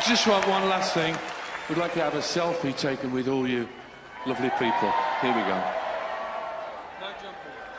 Just want one last thing. We'd like to have a selfie taken with all you lovely people. Here we go. No jumping.